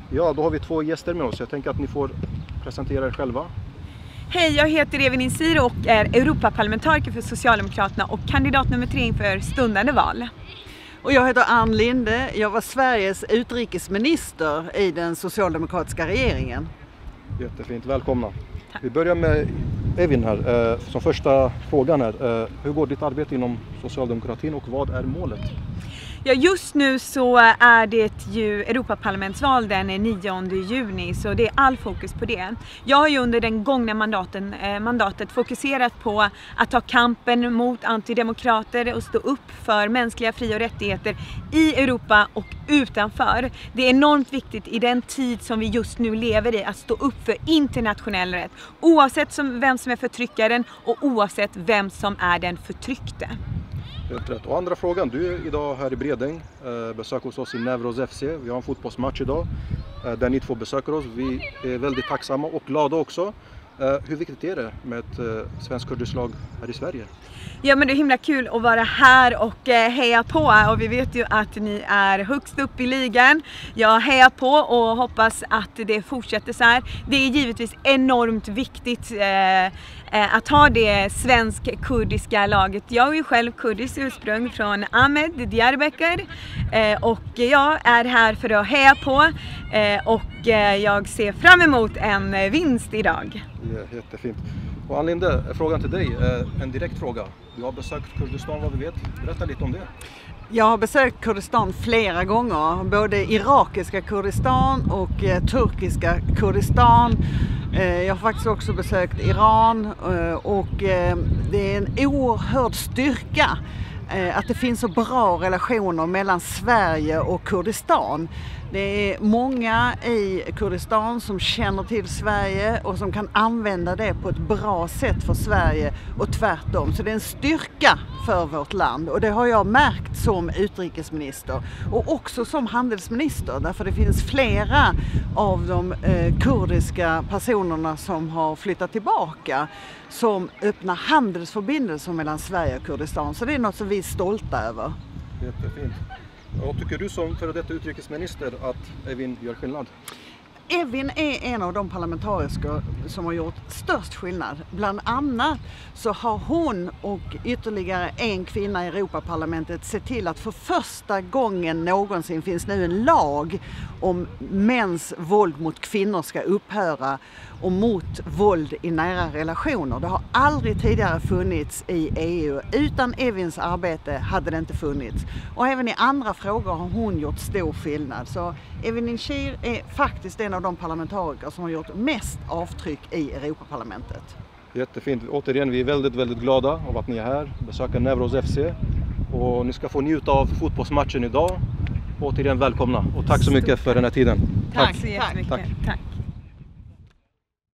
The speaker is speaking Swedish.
Ja, då har vi två gäster med oss. Jag tänker att ni får presentera er själva. Hej, jag heter Evin Incir och är Europaparlamentariker för Socialdemokraterna och kandidat nummer 3 inför stundande val. Och jag heter Ann Linde. Jag var Sveriges utrikesminister i den socialdemokratiska regeringen. Jättefint, välkomna. Tack. Vi börjar med Evin här. Som första frågan här. Hur går ditt arbete inom socialdemokratin och vad är målet? Ja, just nu så är det ju Europaparlamentsval den 9 juni, så det är all fokus på det. Jag har ju under den gångna mandatet fokuserat på att ta kampen mot antidemokrater och stå upp för mänskliga fri- och rättigheter i Europa och utanför. Det är enormt viktigt i den tid som vi just nu lever i att stå upp för internationell rätt, oavsett vem som är förtryckaren och oavsett vem som är den förtryckte. Helt rätt. Och andra frågan, du är idag här i Bredäng, besök hos oss i Nevros FC. Vi har en fotbollsmatch idag där ni två besöker oss. Vi är väldigt tacksamma och glada också. Hur viktigt är det med ett svensk-kurdiskt lag här i Sverige? Ja, men det är himla kul att vara här och heja på, och vi vet ju att ni är högst upp i ligan. Jag hejar på och hoppas att det fortsätter så här. Det är givetvis enormt viktigt att ha det svensk-kurdiska laget. Jag är ju själv kurdisk ursprung från Ahmed, Diyarbakir, och jag är här för att heja på och jag ser fram emot en vinst idag. Ja, jättefint. Och Ann Linde, frågan till dig, en direkt fråga. Du har besökt Kurdistan vad vi vet. Berätta lite om det. Jag har besökt Kurdistan flera gånger, både irakiska Kurdistan och turkiska Kurdistan. Jag har faktiskt också besökt Iran och det är en oerhörd styrka att det finns så bra relationer mellan Sverige och Kurdistan. Det är många i Kurdistan som känner till Sverige och som kan använda det på ett bra sätt för Sverige och tvärtom. Så det är en styrka för vårt land, och det har jag märkt som utrikesminister och också som handelsminister, därför det finns flera av de kurdiska personerna som har flyttat tillbaka som öppnar handelsförbindelser mellan Sverige och Kurdistan. Så det är något som vi är stolta över. Jättefint. Och tycker du som före detta utrikesminister att Evin gör skillnad? Evin är en av de parlamentariker som har gjort störst skillnad. Bland annat så har hon och ytterligare en kvinna i Europaparlamentet sett till att för första gången någonsin finns nu en lag om mäns våld mot kvinnor ska upphöra och mot våld i nära relationer. Det har aldrig tidigare funnits i EU. Utan Evins arbete hade det inte funnits. Och även i andra frågor har hon gjort stor skillnad. Så Evin Incir är faktiskt en av de parlamentariker som har gjort mest avtryck i Europaparlamentet. Jättefint. Återigen, vi är väldigt, väldigt glada av att ni är här. Besöker Nevros FC. Och ni ska få njuta av fotbollsmatchen idag. Återigen välkomna och tack så mycket för den här tiden. Tack så jättemycket. Tack.